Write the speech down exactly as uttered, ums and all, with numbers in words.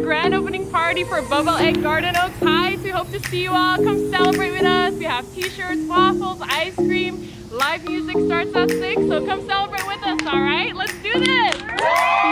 grand opening party for Bubble Egg Garden Oaks Heights. We hope to see you all. Come celebrate with us. We have t-shirts, waffles, ice cream. Live music starts at six, so come celebrate with us, all right? Let's do this!